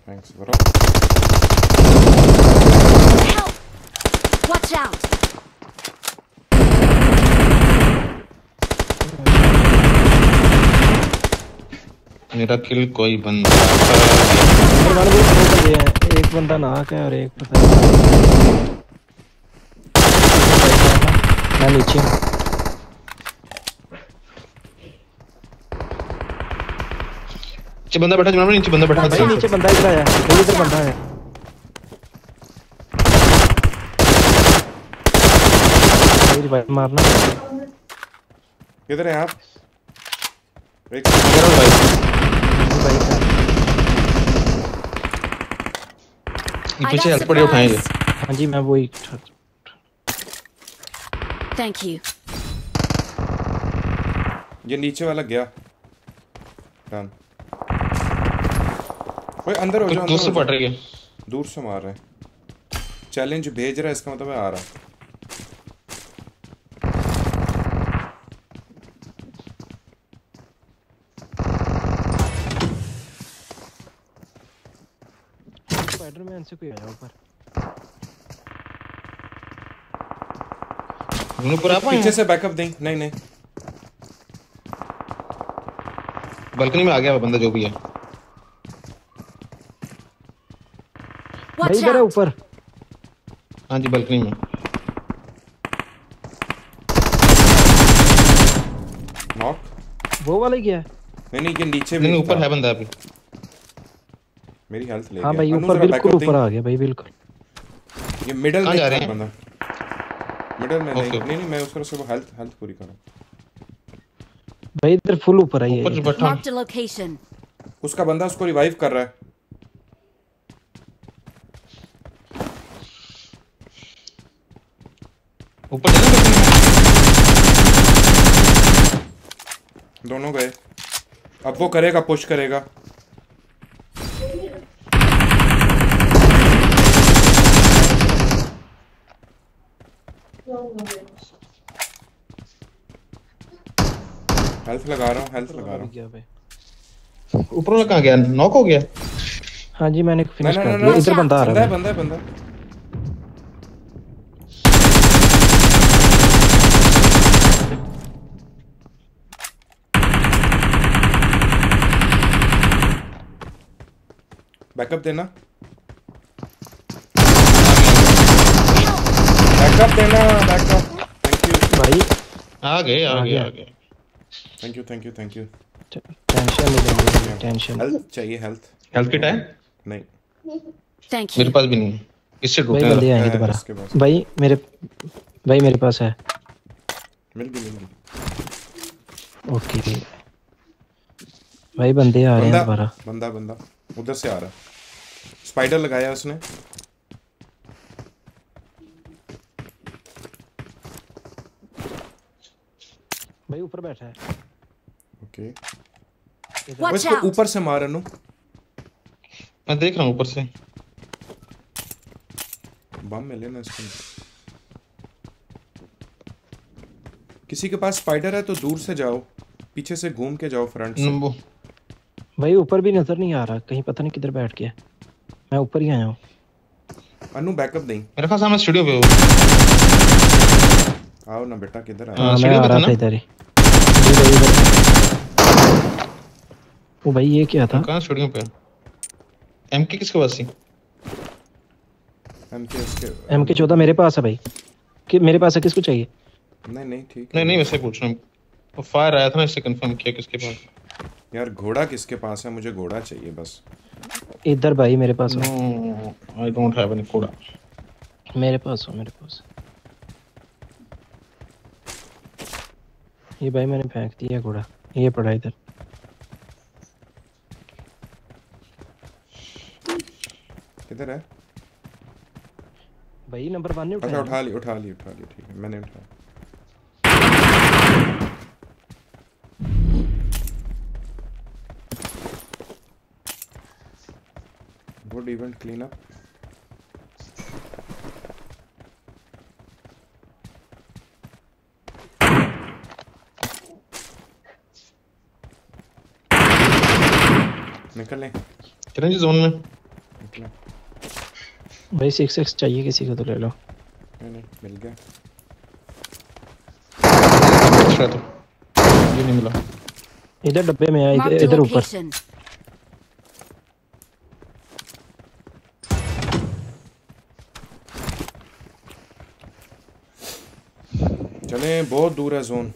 Thanks bro. Watch out. मेरा किल कोई बंदा वाले भी दो बजे हैं, एक बंदा नाक है और एक पता नहीं। मैं नीचे हूँ। नीचे बंदा बैठा जनाब, नीचे बंदा बैठा भाई नीचे बंदा इधर आया, भाई इधर बंदा है। भाई रिवाइव मारना। किधर हैं आप? एक भाई का पीछे हेल्प पड़ी उठाएंगे। हाँ जी मैं वही। Thank you. ये नीचे वाला गया। डन। ओए अंदर हो जाओ, दूर से पड़ रही है। दूर से मार रहे हैं। चैलेंज भेज रहा है, इसका मतलब है आ रहा है। स्पाइडरमैन से कोई आया ऊपर। ऊपर आप पीछे से बैकअप दें। नहीं नहीं बालकनी में आ गया वो बंदा जो भी है। भाई इधर है ऊपर। हाँ जी बालकनी में। नॉक। वो वाला ही गया है। नहीं ये नीचे नहीं भी ऊपर था। है बंदा अभी। मेरी हेल्थ ले हाँ गया। भाई अनु ऊपर जरा बिल्कुल बैकअप ऊपर दें। आ गया भाई बिल्कुल। ये मिडल कहाँ में जा रहे था हैं? बंदा। मिडल में नहीं ओके। नहीं मैं उसका सिर्फ हेल्थ पूरी करूं। भाई इधर फुल ऊपर आई ऊपर है। जो बैठा मार्क द लोकेशन। उसका बंदा उसको रिवाइव कर रहा है। ऊपर चले दोनों गए। अब वो करेगा, पुश करेगा। हेल्थ लगा रहा हूँ, हेल्थ लगा रहा हूँ। ऊपर वाला कहाँ गया? नॉक हो गया। हाँ जी मैंने फिनिश ना, कर ना, दिया। ना, इधर बंदा आ बंदा रहा है, है। बंदा है, बंदा है। बैकअप देना, बैकअप देना, बैकअप। थैंक यू भाई आ गए आ गए गया। आ गए। Thank you thank you thank you. Tension नहीं लेनी, टेंशन। हेल्थ चाहिए, हेल्थ। हेल्थ किट है? नहीं थैंक मेरे यू। पास भी नहीं है। इससे भाई ढूंढने बंदे लगा। आएंगे है, दोबारा। इसके पास। भाई मेरे पास है। मिल गई। ओके भाई बंदे आ रहे हैं दोबारा। बंदा उधर से आ रहा है। स्पाइडर लगाया उसने। भाई ऊपर बैठा है। ओके Watch इसको out. ऊपर से मार अनु। मैं देख रहा हूँ ऊपर से। बम मिले ना इसको। किसी के पास स्पाइडर है तो दूर से जाओ, पीछे से घूम के जाओ फ्रंट से। वो भाई ऊपर भी नजर नहीं आ रहा, कहीं पता नहीं किधर बैठ गया। मैं ऊपर ही आया हूँ। अनु बैकअप दें। मेरे पास सामने स्टूडियो पे हो। आओ ना बेटा, किधर आ? हाँ मैं सीढ़ी आ पे था रहा ना? था इधर ही। इधर। ओ भाई ये क्या था? कहाँ स्टूडियो पे? एमके किसके पास थी? MK14 मेरे पास है भाई। कि मेरे पास है, किसको चाहिए? नहीं ठीक नहीं वैसे पूछ रहा हूँ। वो फायर आया था ना, इससे कंफर्म किया किसके पास। यार घोड़ा किसके पास है? मुझे घोड़ा चाहिए बस। इधर भाई मेरे पास हो। No I don't have any कोड़ा। मेरे पास हो, मेरे पास। ये भाई मैंने फेंक दिया घोड़ा, ये पड़ा इधर। किधर है? भाई नंबर 1 ने अच्छा उठाया। उठा ली ठीक है, मैंने उठाया। Good event clean up. निकल लें। कितने जोन में? ले। भाई 6x चाहिए किसी को तो ले लो। नहीं मिल गया। एक्स्ट्रा तो ये नहीं मिला। इधर डब्बे में है, Marked a इधर ऊपर। location. चले बहुत दूर है जोन।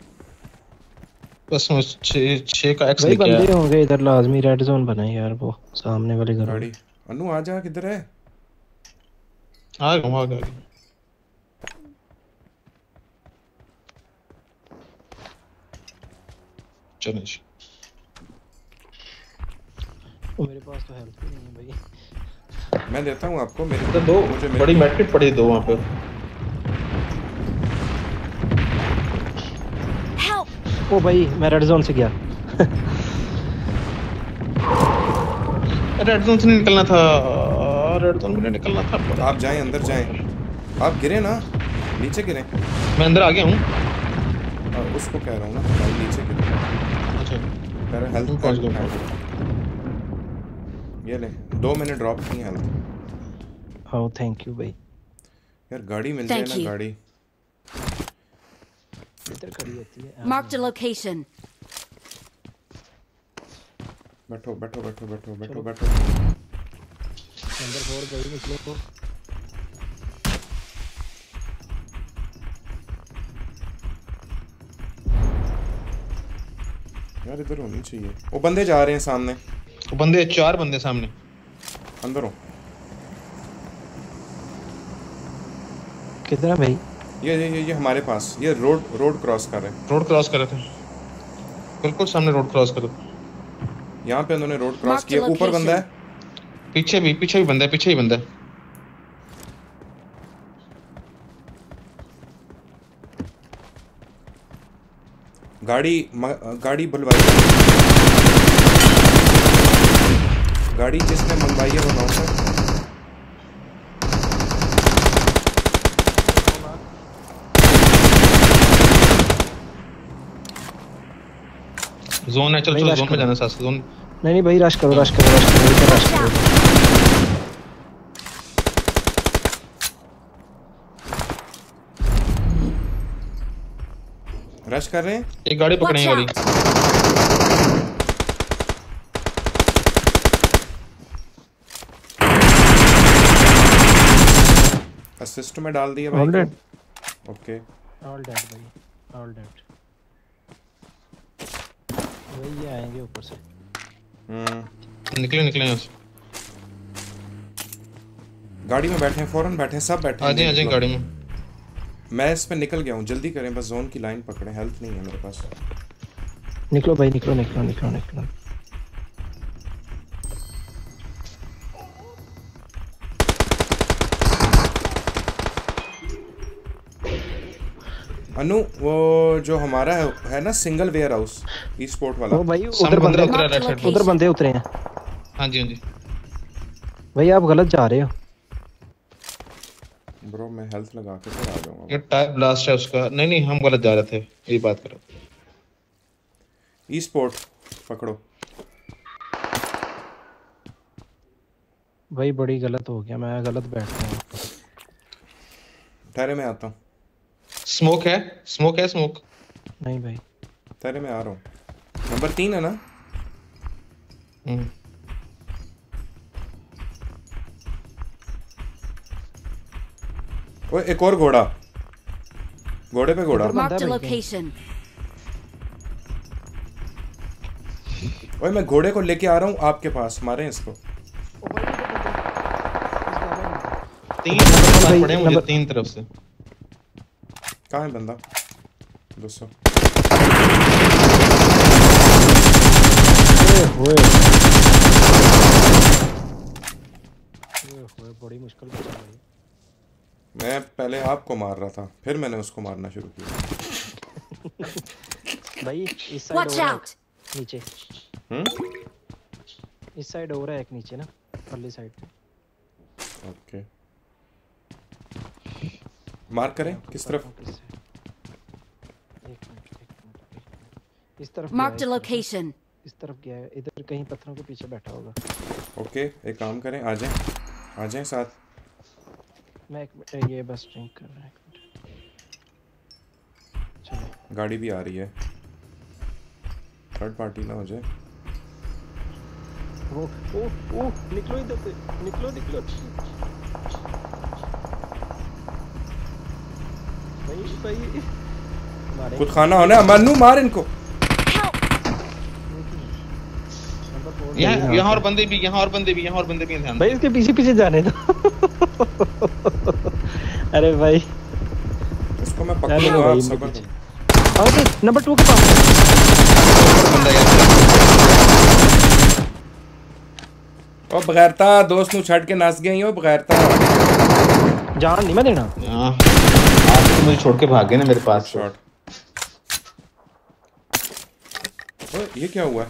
बस 6 का एक्स भाई लेके बंदे आया। होंगे इधर, लाजमी रेड जोन बना है यार वो सामने वाले घर में। गाड़ी अनु आ जा, किधर है? आ गया। चलो जी। वो मेरे पास तो हेल्प ही नहीं है भाई। मैं देता हूँ आपको, मेरे तो दो मुझे बड़ी मैट्रिक पड़ी दो वहां पे। Help! ओ भाई मैं रेड जोन से गया। रेड जोन से नहीं निकलना था, रेड जोन में नहीं निकलना था। आप जाएं, अंदर जाएं। आप गिरे ना, नीचे गिरे। मैं अंदर आ गया हूँ। उसको कह रहा हूँ ना भाई, नीचे गिरे। अच्छा तेरा हेल्थ तुम पहुंच गए। ये ले 2 मैंने ड्रॉप की हेल्थ। हाँ थैंक यू भाई। यार गाड़ी मिल जाए Thank ना, you. गाड़ी। इधर खड़ी होती है। Marked a location. बैठो बैठो बैठो बैठो बैठो बैठो। अंदर फोर गई निकलो तो। यार इधर होनी चाहिए। वो बंदे जा रहे हैं सामने। वो बंदे 4 बंदे सामने। अंदर हो। किधर है भाई? ये हमारे पास, ये रोड क्रॉस कर रहे हैं। रोड क्रॉस कर रहे थे, बिल्कुल सामने रोड क्रॉस कर रहे थे। यहाँ पे उन्होंने रोड क्रॉस Mark the किया। ऊपर बंदा है। पीछे भी बंदा है, पीछे ही बंदा है। गाड़ी बुलवाई। गाड़ी जिसने मंगवाई है वो नौ सौ। जोन है, चल भाई चल rush जोन में करो। जाना साथ जोन। नहीं भाई रश करो इधर रश करो। रश कर रहे हैं। एक गाड़ी पकड़ेंगे Watch वाली। out! असिस्ट में डाल दिया भाई All को। dead. ओके। ऑल डेड भाई, ऑल डेड। भाई ये आएंगे ऊपर से। निकले यहाँ से। गाड़ी में बैठे हैं, फौरन बैठे हैं, सब बैठे आ जाए हैं। गाड़ी में। मैं इस पे निकल गया हूँ, जल्दी करें, बस जोन की लाइन पकड़े। हेल्थ नहीं है मेरे पास। निकलो भाई निकलो। अनु वो जो हमारा है ना single warehouse esport वाला। ओ भाई सब उधर बंदे उतरा राइट साइड पे। उधर बंदे उतरे हैं। हाँ जी। भाई आप गलत जा रहे हो। ब्रो मैं हेल्थ लगा के फिर आ जाऊंगा। ये टायर ब्लास्ट है उसका। नहीं हम गलत जा रहे थे, यही बात करो। ई स्पोर्ट पकड़ो। भाई बड़ी गलत हो गया, मैं गलत बैठ गया। ठहरे मैं आता हूँ। स्मोक है स्मोक। नहीं भाई ठहरे मैं आ रहा हूँ। नंबर 3 है ना। ओए एक और घोड़े पे घोड़ा। Marked a location. ओए मैं घोड़े को लेके आ रहा हूँ आपके पास, मारे इसको। 3 नंबर पड़े मुझे 3 तरफ से। कहाँ है बंदा? 200। ओए बड़ी मुश्किल बचा भाई। मैं पहले आपको मार रहा था, फिर मैंने उसको मारना शुरू किया। भाई इस साइड Watch और है out! नीचे। इस साइड और है एक नीचे ना, पल्ली साइड पे। ओके मार करें किस तरफ? एक मिनट इस तरफ Marked a गया है, location. इस तरफ गया है, इधर कहीं पत्थरों के पीछे बैठा होगा। ओके एक काम करें, आ जाएं साथ। मैं ये बस ड्रिंक कर रहा है। चलो गाड़ी भी आ रही है, थर्ड पार्टी ना हो जाए। ओ निकलो इधर से, निकलो भाई मारे। खुद खाना होना, मन्नू मार इनको। यहाँ और बंदे भी ध्यान भाई इसके पीछे जाने दो। अरे भाई इसको मैं पकड़ूंगा, आप सब्र करो। ओके नंबर 2 के पास बंदा यार। ओ बगैरता दोस्त नु छड़ के नस गई हो बगैरता। जान नहीं मैं देना। हां आज तो मुझे छोड़ के भाग गए ना मेरे पास। शॉट। ओए ये क्या हुआ?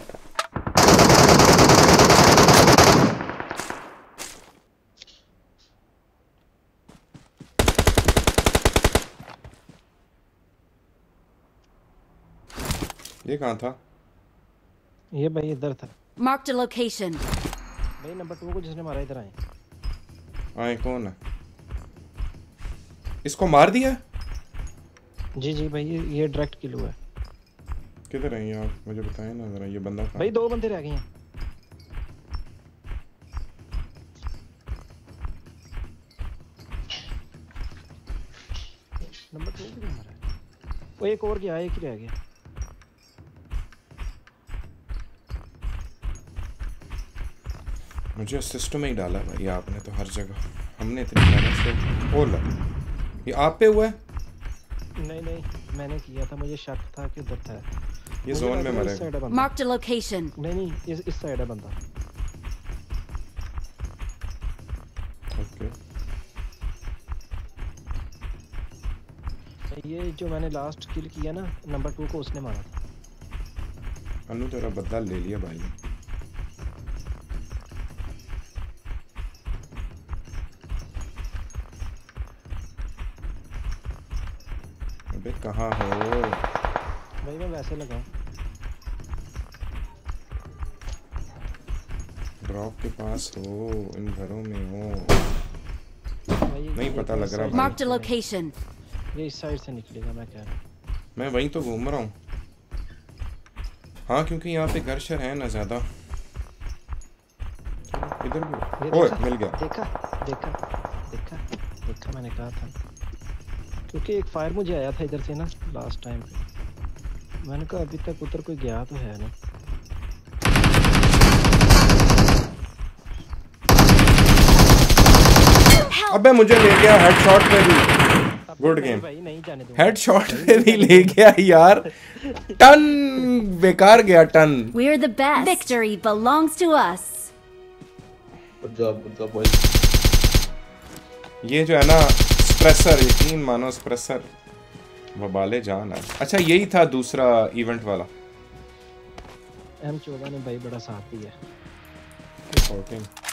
ये कहाँ था? ये भाई इधर था। Marked a location. भाई नंबर 2 को जिसने मारा इधर आए। कौन है? इसको मार दिया? जी भाई ये डायरेक्ट किल हुआ है। किधर है ये, आप मुझे बताएं ना जरा। ये बंदा कहाँ? भाई 2 बंदे रह गए हैं। नंबर 2 को मारा है। वो एक और गया, एक ही रह गया। मुझे सिस्टम में ही डाला भाई आपने तो हर जगह। हमने इतनी मेहनत से। ओ ला, ये आप पे हुआ है? नहीं मैंने किया था, मुझे शक था कि उधर था। ये जोन में मरेगा। Marked a location. नहीं इस साइड है बंदा। ओके ये जो मैंने लास्ट किल किया ना नंबर 2 को, उसने मारा था। अनु तेरा बदला ले लिया भाई। अबे कहाँ हो भाई? मैं वैसे लगा ड्रॉप के पास हो, इन घरों में हो। नहीं पता लग रहा भाई। Marked a location. ये इस साइड से निकलेगा, मैं कह रहा हूँ। मैं वहीं तो घूम रहा हूँ। हाँ क्योंकि यहाँ पे घर शर है ना ज्यादा। इधर भी ओए मिल गया। देखा मैंने कहा था। क्योंकि एक फायर मुझे आया था इधर से ना लास्ट टाइम पे। मैंने कहा अभी तक उधर कोई गया तो है नहीं। अबे मुझे ले गया हेडशॉट पे भी। Good game. हेडशॉट पे भी ले गया यार। टन बेकार गया टन। We're the best. Victory belongs to us. Good job boys. ये जो है ना स्प्रेसर, यकीन मानो स्प्रेसर वबाले जान है। अच्छा यही था दूसरा इवेंट वाला। M14 ने भाई बड़ा साथ दिया। 14